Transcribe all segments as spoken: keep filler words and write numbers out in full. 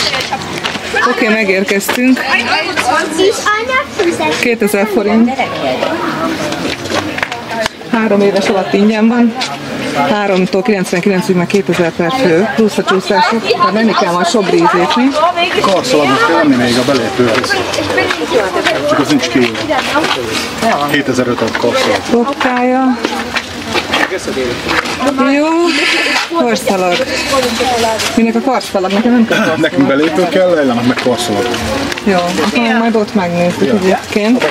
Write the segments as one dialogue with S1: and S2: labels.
S1: Oké, okay, megérkeztünk. kétezer forint. Három éves alatt ingyen van. háromtól kilencvenkilencig meg kétezer per fő, plusz a csúszások. Tehát menni kell majd sobrízésni.
S2: Karszalagot kell venni még a belépőhöz. Csak az nincs kívül. kétezer-öt karszalag.
S1: Kopkája. Jó, karszalag. Minek a karszalag? Nekem nem kell karszalag.
S2: Nekünk belépő kell, Lejlának meg karszalag.
S1: Jó, akkor majd ott megnézzük egyébként.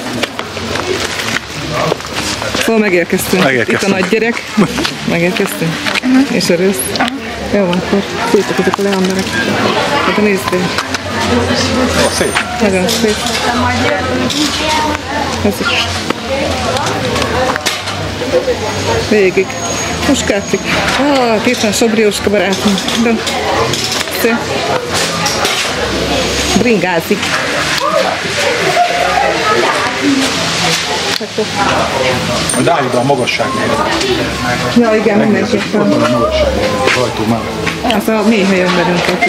S1: Szóval megérkeztünk.
S2: megérkeztünk.
S1: Itt a nagy gyerek. Megérkeztünk. Uh-huh. És örülsz. Uh-huh. Jó van, akkor szépek ezek a leanderek. Hát nézd be.
S2: Jó, szép.
S1: Nagyon szép. Ez is. Végig. Most kártik. Ah, itt van Sobrióska barátunk. De szép. Bringázik.
S2: Majd állj oda a magasságmérre.
S1: Ja, igen, mindenképpen.
S2: Ott van a magasságmérre, a rajtó mellett.
S1: Az a mély helyen velünk akik.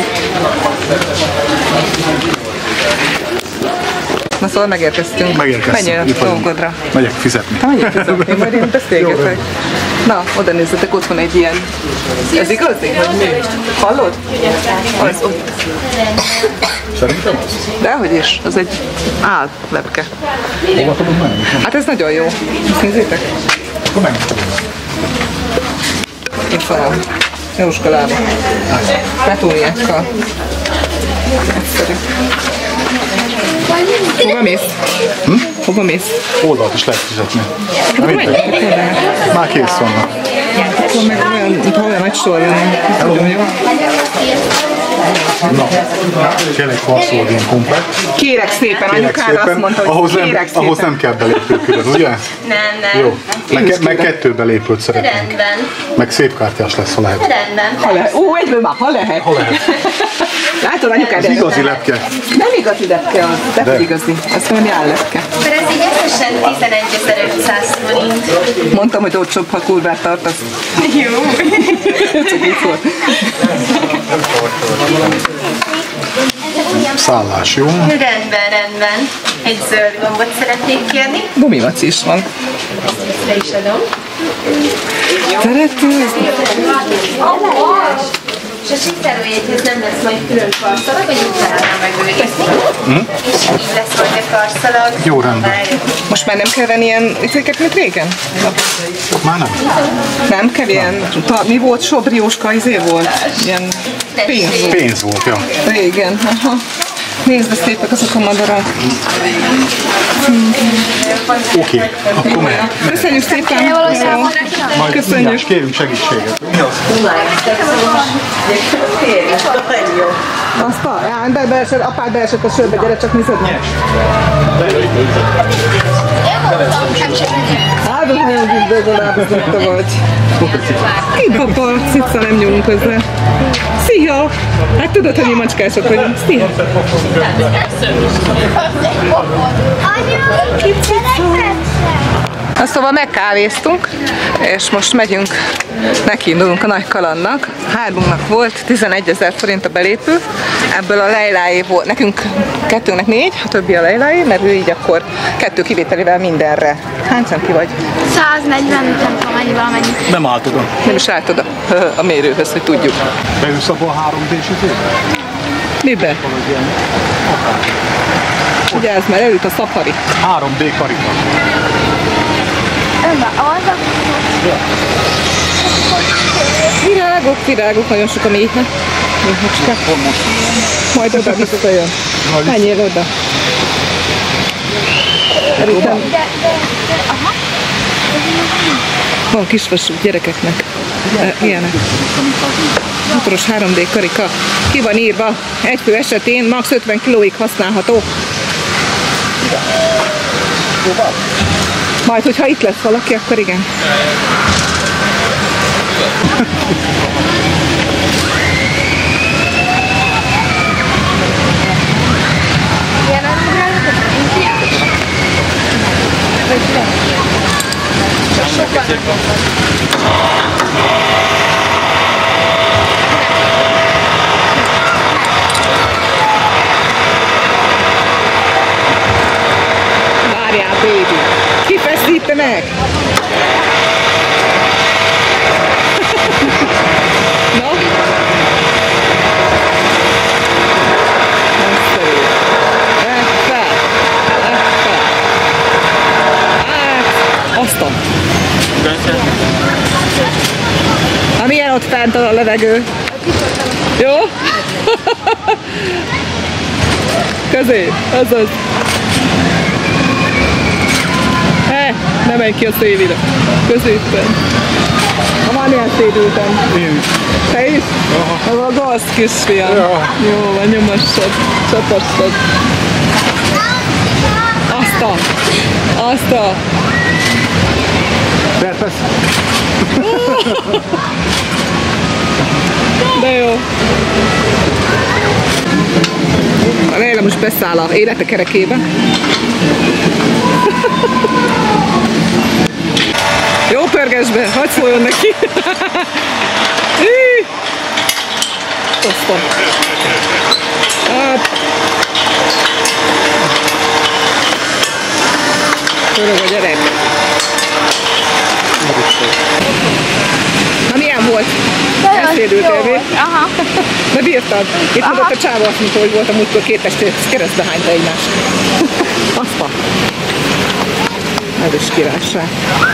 S1: Na szóval megérkeztünk.
S2: Megérkeztünk.
S1: Menjél a dolgodra.
S2: Megyek fizetni.
S1: Te menjél fizetni, majd én beszélgetek. Na, oda nézzetek, ott van egy ilyen. Ez igazi? Vagy mi? Hallod? Az ott.
S2: Szerintem az.
S1: Dehogy is, az egy állepke.
S2: Hova tudod menni?
S1: Hát ez nagyon jó. Ezt nézzétek.
S2: Akkor megmutatom.
S1: Itt van a Jóska lába. Petúniákkal. Egyszerű. Hova mész?
S2: Hm?
S1: Hova mész?
S2: Oldalt is lehet fizetni.
S1: Hát menjünk oda.
S2: Már kész vannak.
S1: Akkor meg olyan, mintha olyan nagy sor jönne. Nagyon jó.
S2: Na, kell egy karszalag ilyen komplett.
S1: Kérek szépen,
S2: Kérek
S1: anyukára azt mondta, hogy
S2: ahhoz nem,
S1: kérek szépen.
S2: ahhoz nem kell belépő külön, ugye?
S3: Nem, nem.
S2: Jó. Meg, ke- meg kettő belépőt szeretnénk.
S3: Rendben.
S2: Meg szép kártyás lesz, ha lehet.
S3: Rendben.
S1: Ha lehet. Ó, egyből már, ha lehet.
S2: Ha lehet.
S1: Látod, anyukád?
S2: Ez igazi lepke.
S1: Nem igazi lepke az, de, de. igazi. Azt mondja, hogy állepke.
S3: Mert ez így összesen tizenegyezer-ötszáz forint.
S1: Mondtam, hogy olcsóbb, ha kurvát tartasz.
S3: Jó.
S1: Csak így volt.
S2: Szállás, jó?
S3: Rendben, rendben. Egy zöld gombot szeretnék kérni.
S1: Gumimaci is van.
S3: Ezt vissza is adom.
S1: Szeretőzni?
S3: És a sétálójegyhez nem lesz majd külön karszalag, vagy úgy találnám megőrizni.
S2: Hm?
S3: És így lesz majd a karszalag.
S2: Jó, rendben.
S1: Most már nem kell venni ilyen izéket, mint régen?
S2: Már nem.
S1: Nem kell ilyen, ta, mi volt, Sobrióska izé volt? Ilyen pénz volt.
S2: Pénz volt, ja.
S1: Régen, aha. Nézd, de szépek azok a madarak.
S2: Oké, okay. Akkor megy.
S1: Köszönjük szépen!
S2: Majd
S1: Köszönjük.
S2: mindjárt kérünk segítséget. Mi az?
S1: Azt a, já, be, beesett, apád beesett a sörbe, gyere csak nézed meg. Hát, az nagyon güzdőző lábazotta vagy. Ki papa, cica, nem nyúlunk közre. Szia! Hát tudod, hogy mi macskások vagyunk. Szia!
S4: Anya, gyerek!
S1: Na szóval megkávéztunk, és most megyünk, nekiindulunk a nagy kalandnak. Hármunknak volt tizenegyezer forint a belépő, ebből a Lejláé volt, nekünk kettőnknek négy, a többi a Lejláé, mert ő így akkor kettő kivételével mindenre. Hány centi vagy?
S4: száznegyven, nem tudom, mennyi valamennyi.
S2: Nem állt oda.
S1: Nem is állt oda a mérőhöz, hogy tudjuk.
S2: Beülsz abba a három dés izébe?
S1: Mibe? Vigyázz, mert előtt a szafari.
S2: három dé karika.
S1: Virágok, virágok, nagyon sok a méhne. Méhecske. Majd oda visszajön. Menjél oda. Előttem. Van kisvasút gyerekeknek. Ilyenek. Motoros három dé karika. Ki van írva? Egy fő esetén max. ötven kilóig használható. Majd, hogyha itt lesz valaki, akkor igen. baby. Kifeszítenek! No? Nagyszerű. Effe! Effe! Hát, aztán. Na milyen ott fent a levegő? Jó? Közé, azaz. He, ne menj ki a szélire. Középen. Ha már milyen szédültem.
S2: Én is.
S1: Te is? Aha. A gaz kisfiam.
S2: Ja.
S1: Jó, van, nyomassad. Csapassad. Azt a. Azt a.
S2: Szerpesz.
S1: De jó. A Leila most beszáll a élete kerekébe. Jó, pörges be, hagyd szóljon neki. Osztom. Hát. Pörög a gyerek. Na milyen volt? Elszédültél még?
S4: Aha.
S1: De bírtad? Itt
S4: Aha.
S1: mondott a csávó azt mondta, hogy volt a múltkor két testét, keresztbe hányta egymást. Azpa. Ez is királyság.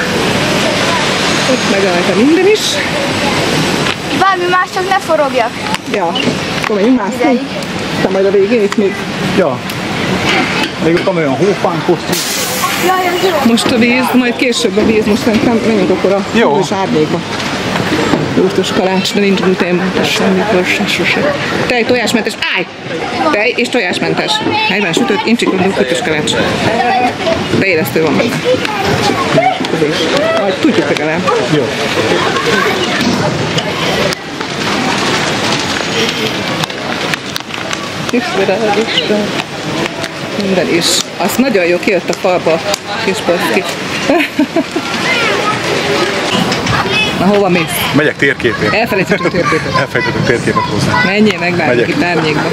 S1: Ott megállta minden is.
S4: Bármi más, csak ne forogjak.
S1: Ja, akkor menjünk mászni.
S4: Ideig.
S1: Te majd a végén itt még.
S2: Ja. Még ott olyan hófánkosztjuk.
S4: Jaj, ez jó.
S1: Most a víz, majd később a víz, most szerintem menjünk akkor a
S2: Jó.
S1: hűvös árnyékba. Józtos kalács, de nincs gluténmentes semmiből se sose. Tej, tojásmentes, állj! Tej és tojásmentes. Helyben sütött, incsiklódó kötös kalács. Beélesztő van benne. Ez is. Majd tudjuk legalább.
S2: Jó.
S1: Ismered, Isten. Minden is. Az nagyon jó, kijött a falba, kis paszki. Na hova mész?
S2: Megyek térképén.
S1: Elfelejtettük térképet.
S2: Elfelejtettük térképet hozni.
S1: Menjél, megvárjuk
S2: Megyek.
S1: itt árnyékba.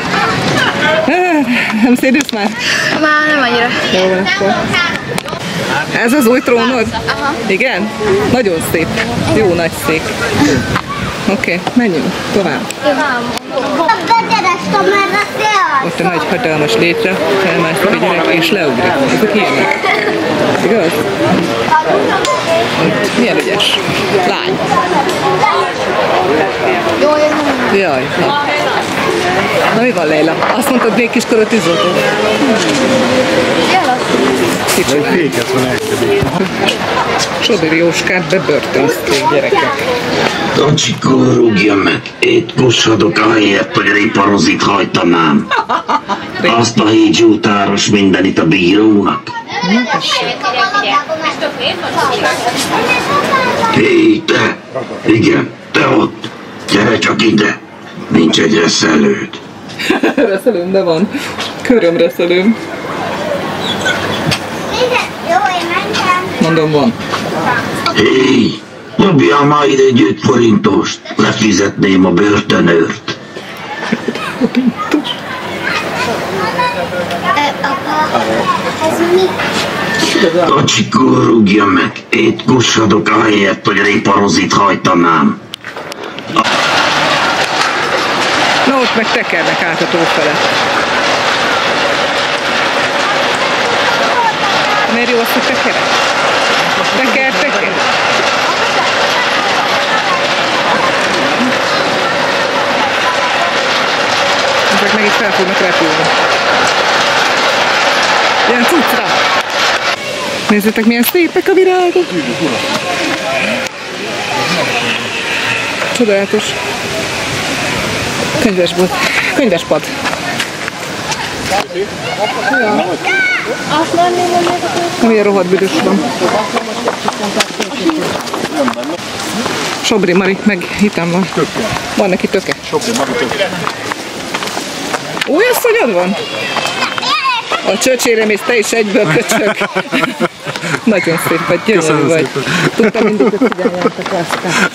S1: Nem szédülsz már?
S4: Már nem annyira.
S1: Jó van akkor. Ez az új trónod?
S4: Aha.
S1: Igen? Nagyon szép. Jó nagy szék. Oké, okay, menjünk tovább. Ott a nagy hatalmas létre felmászik egy gyerek és leugrik. Ezek ilyenek. Igaz? Ott milyen ügyes. Lány.
S4: Jó, ez nem.
S1: Jaj. Na. Na mi van, Leila? Azt mondtad, még kiskorot izoltad? Kicsit.
S2: Féket van elkezdeni.
S1: Sodor Jóskát bebörtönzték, gyerekek.
S5: Tacsikó, rúgja meg! Itt kussadok ahelyett, hogy riparozit hajtanám. Azt a hígyútáros mindenit a bírónak. Hé, te! Igen, te ott! Gyere csak ide! Nincs egy reszelőd.
S1: Reszelőm, de van. Körömreszelőm. Mondom, van.
S5: Hé! Dobjál már ide egy öt forintost! Lefizetném a börtönőrt. Tacsikó, rúgja meg! Itt kussadok ahelyett, hogy riparozit hajtanám.
S1: Na ott meg tekernek át a tó fele. Miért jó az, hogy tekerek? Teker, teker. Ezek meg is fel fognak repülni. Ilyen cuccra. Nézzétek, milyen szépek a virágok. Csodálatos. Könyvesbolt. Könyvespad. Ja. Milyen rohadt büdös van. Sobri Mari, meg hitem van. Van neki töke.
S2: Sobri Mari töke.
S1: Új asszonyod van? A csöcsérem és te is egyből köcsök. Nagyon szép vagy, gyönyörű vagy. Tudtam mindig, hogy figyeljetek aztán.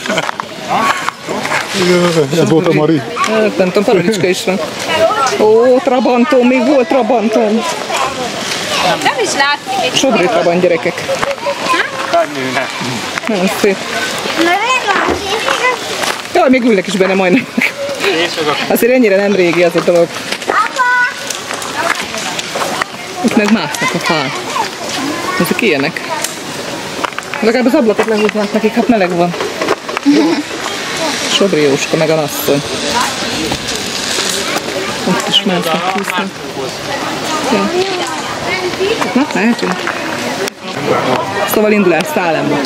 S2: Ez volt a Mari.
S1: Hát, nem tudom, Parolicska is van. Ó, Trabantom, még volt Trabantom.
S3: Nem is látszik egy
S1: Sobritra van, gyerekek.
S2: Bármilyen.
S1: Nagyon szép. Jaj, még ülnek is benne majdnem. Azért ennyire nem régi az a dolog. Itt meg másznak a fán. Ezek ilyenek. Legalább az ablakot lehúznák nekik, hát meleg van. Sobri Jóska meg a nasszony. Ott is másznak, húznak. Ja. Na, mehetünk. Szóval indulás Szálemba.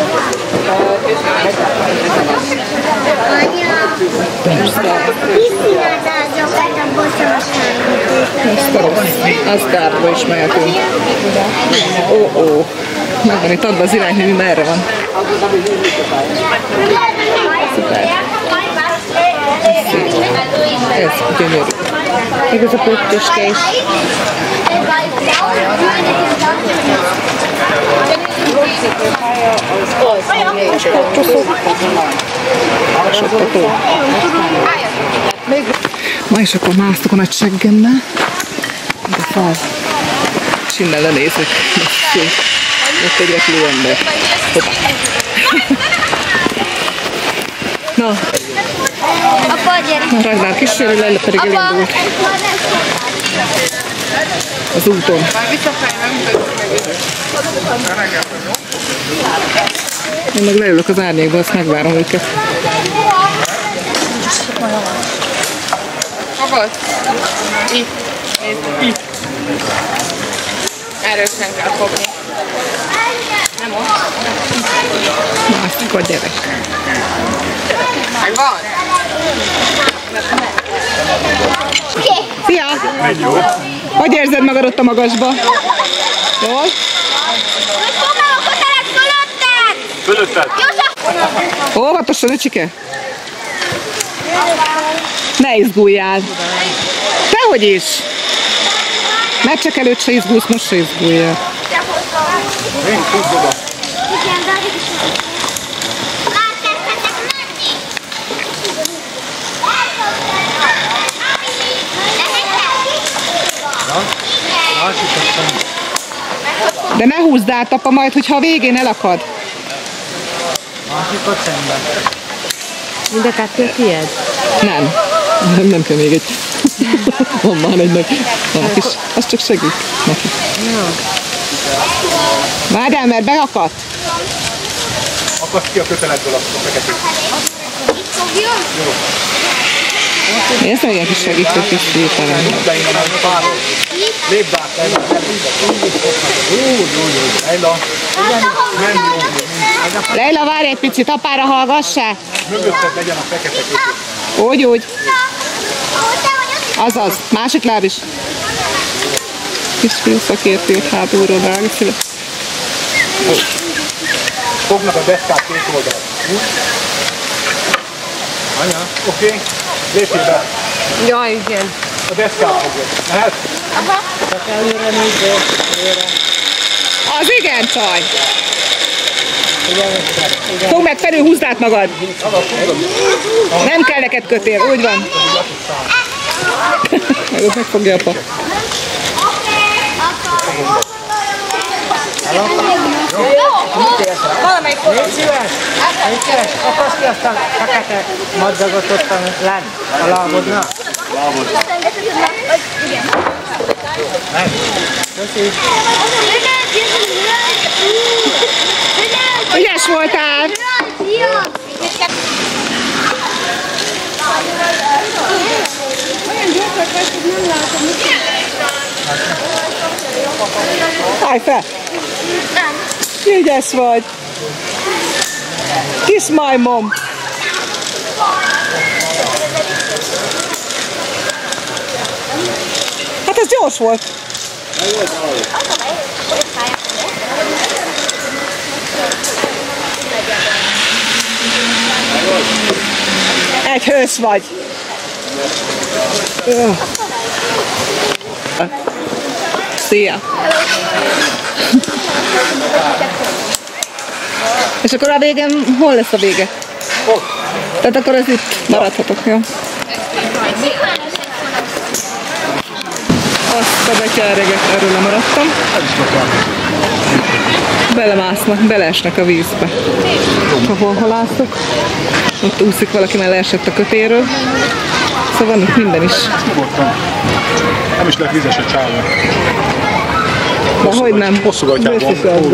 S1: Asztárba is mehetünk. Ó, ó. Megvan itt adva az irány, hogy mi merre van. Szuper. Ez gyönyörű. Még ez a pöttöske is. Ma és akkor másztok a nagy seggemmel. De fal. És innen lenézek. Most egy repülő ember. Na.
S4: Apa, gyere!
S1: Na, Ragnar kísérő, Leila pedig elindult. Az úton. Én meg leülök az árnyékba, azt megvárom őket.
S3: Magad? Itt. Itt. Erősen kell fogni. Nem ott.
S1: Mászik a gyerek.
S3: Megvan?
S1: Szia!
S2: Megy jó.
S1: Hogy érzed magad ott a magasba? Jól?
S2: Fölötted.
S1: Óvatosan, öcsike! Ne izguljál! Tehogy is! Mert csak előtt se izgulsz, most se izguljál.
S2: Én húzd oda.
S1: De ne húzd át, apa, majd, hogyha a végén elakad.
S6: Másikot szemben. Mind a kettő tiéd?
S1: Nem. Nem, nem kell még egy. Van már egy neki. Van kis. Az csak segít neki. Várjál, mert beakadt.
S2: Akasd ki a köteledből a feketét.
S1: Nézd meg, ilyen kis segítő kis tételen.
S2: De innen a párról. Lépd át, Leila. Úgy, úgy, úgy. Leila. Nem jó.
S1: Leila, várj egy picit, apára hallgassál.
S2: Mögötted legyen a fekete kötő.
S1: Úgy, úgy. Azaz, másik láb is. Kisfiú szakértőt hátulról, drága szíve.
S2: Fognak a deszkát két oldalt. Anya, oké. Okay. Lépjél be.
S3: Jaj, igen.
S2: A deszkát fogod. Lehet?
S3: Aha.
S6: Csak előre nézzél, előre.
S1: Az igen, csaj. Fogd meg felül, húzd át magad. Nem kell neked kötél, úgy van. Meg ott megfogja apa.
S3: Valamelyik
S6: Légy szíves! Légy szíves! Akasd ki azt a fekete madzagot ott a lenn, a lábodnál.
S2: Lábod.
S6: Meg. Köszi.
S1: Ügyes voltál! Állj fel! Ügyes vagy! Kis majmom! Hát ez gyors volt! Egy hős vagy! Szia! És akkor a végén, hol lesz a vége? Tehát akkor ez itt maradhatok, jó? Azt. a betyáreget, erről lemaradtam. Belemásznak, beleesnek a vízbe. Ahol halászok. Ott úszik valaki, mert leesett a kötéről. Szóval van itt minden is.
S2: Nem is lehet vizes a csávon.
S1: De hogy nem?
S2: Hosszogatjában.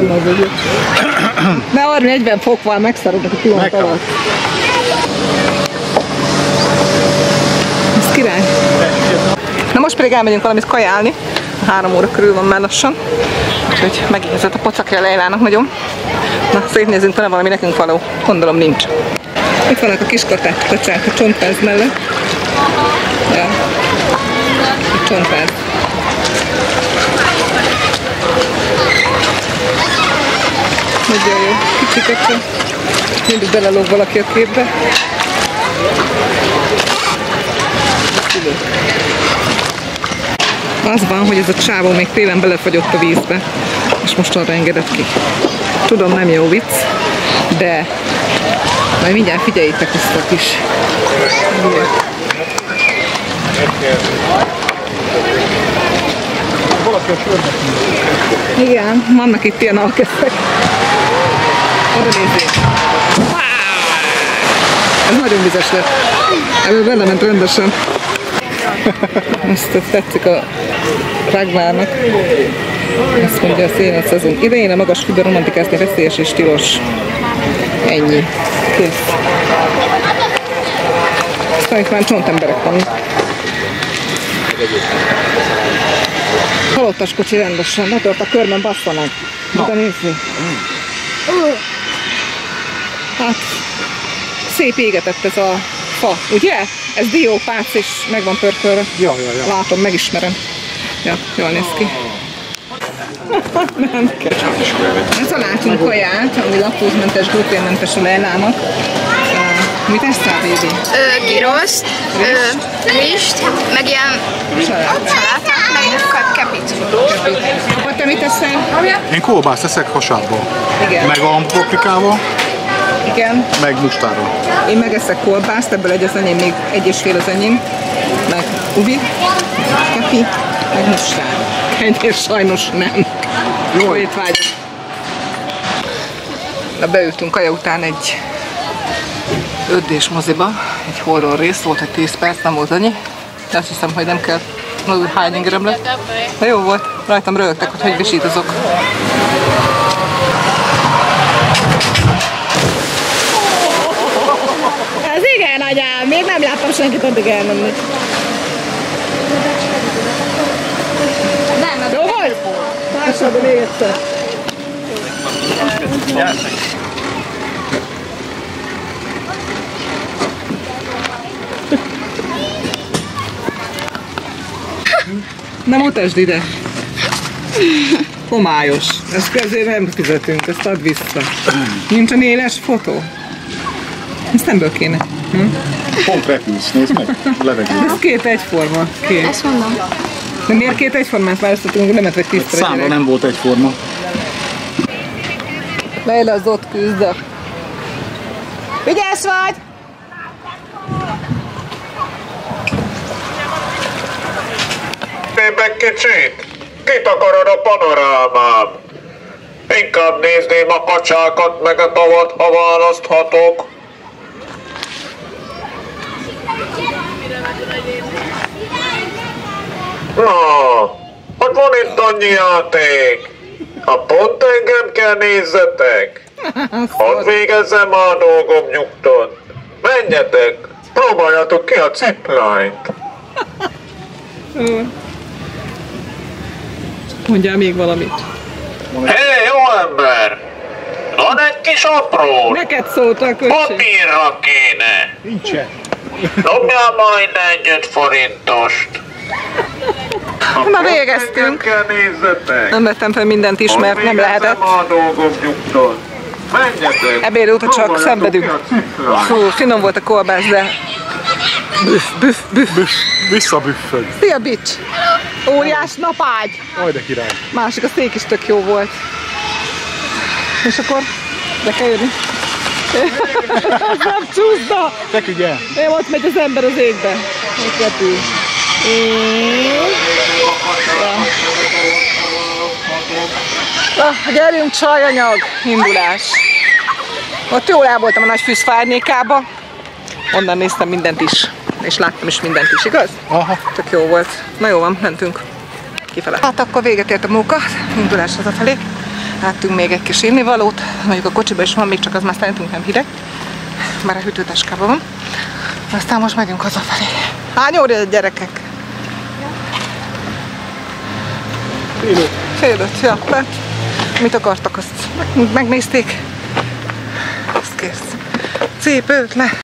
S1: De harminc-negyven fok van, megszarodnak a pillanat alatt. Ez király. Na most pedig elmegyünk valamit kajálni. Három óra körül van már lassan. Úgyhogy megérkezett a pocakja Leilának nagyon. Na, szétnézzünk, van valami nekünk való. Gondolom nincs. Itt vannak a kis katák, kacsák a csontváz mellett. Ja. A csontváz. Nagyon jó. Kicsi kacsa. Mindig belelóg valaki a képbe. Az van, hogy ez a csávó még télen belefagyott a vízbe, és most arra engedett ki. Tudom, nem jó vicc, de majd mindjárt figyeljétek ezt a kis. Igen, vannak itt ilyen alkeszek. Oda nézzék! Wow! Ez nagyon vizes lett. Ebből belement rendesen. Ezt tetszik a Ragnárnak. Ezt mondja a szénet szezon idején a magas fűben romantikázni veszélyes és tilos. Ennyi. Kész. Aztán itt már csontemberek vannak. Halottas kocsi rendesen, ne tört a körben basszanak. Oda nézni. Hát szép égetett ez a fa, ugye? Ez diópác és meg van pörkölve.
S2: Ja, ja, ja.
S1: Látom, megismerem. Ja, jól néz ki. Nem kell. Ez a látunk kaját, ami laktózmentes, gluténmentes a Leilának. Uh, mit esztál, baby?
S4: Giroszt, rist, meg ilyen salátát, meg kepit.
S1: Apa, te mit eszel?
S2: Én kolbászt eszek hasábból.
S1: Igen.
S2: Meg a paprikával,
S1: Igen.
S2: meg mustárral.
S1: Én megeszek kolbászt, ebből egy az enyém, még egy és fél az enyém. Meg uvi, kepi, meg mustár. Kenyér sajnos nem. Jó étvágyat. Na, beültünk kaja után egy öt dés moziba, egy horror rész, volt egy tíz perc, nem volt annyi. De azt hiszem, hogy nem kell, nagyon hány ingerem lett. De jó volt, rajtam rögtek, hogy hogy visítozok. Ez igen, anyám, még nem láttam senkit addig elmenni. Nem, jó volt? Társadalom még egyszer. Na mutasd ide. Homályos. Ezt azért nem fizetünk, ezt add vissza. Nincs a éles fotó? Ezt nemből kéne. Hm?
S2: Pont repülsz, nézd meg, levegő.
S1: Ez két egyforma. Két.
S4: Ezt mondom.
S1: De miért két egyformát választottunk, nem mert vagy tisztra
S2: Számra
S1: gyerek?
S2: nem volt egyforma.
S1: Leila az ott küzd. Vigyázz vagy!
S7: Meg kicsit? Kit akarod a panorámám? Inkább nézném a kacsákat meg a tavat, ha választhatok. Na, hogy van itt annyi játék? Ha pont engem kell nézzetek. Hadd végezzem a dolgom nyugton. Menjetek, próbáljátok ki a zipline-t.
S1: Mondjál még valamit.
S7: Hé, hey, jó ember! Van egy kis apró!
S1: Neked szóltak, öcsém.
S7: Papírra kéne!
S2: Nincsen.
S7: Dobjál majd egy öt forintost!
S1: Na végeztünk.
S7: Kell nézzetek!
S1: Nem vettem fel mindent is, mert nem lehetett.
S7: a dolgom nyugton. Menjetek!
S1: Ebéd óta csak szenvedünk. Fú, finom volt a kolbász, de... Büff, büff, büff.
S2: Büff, visszabüfföd.
S1: Szia, bitch! Óriás napágy!
S2: Aj, de király.
S1: Másik, a szék is tök jó volt. És akkor be kell jönni. Az nem csúszda!
S2: Feküdj el.
S1: Én ott megy az ember az égbe. Ott repül. Ja. Na, gyerünk, csajanyag, indulás. Ott jól el voltam a nagy fűz árnyékába. Onnan néztem mindent is. És láttam is mindent is, igaz?
S2: Aha.
S1: Tök jó volt. Na jó van, mentünk kifele. Hát akkor véget ért a móka, indulás hazafelé. Láttünk még egy kis innivalót, mondjuk a kocsiba is van, még csak az már szerintünk nem hideg. Már a hűtőtáskában van. Aztán most megyünk hazafelé. Hány óra a gyerekek?
S2: Fél öt.
S1: Fél öt, ja. Tehát mit akartak, azt megnézték. Azt kész. Cipőt le.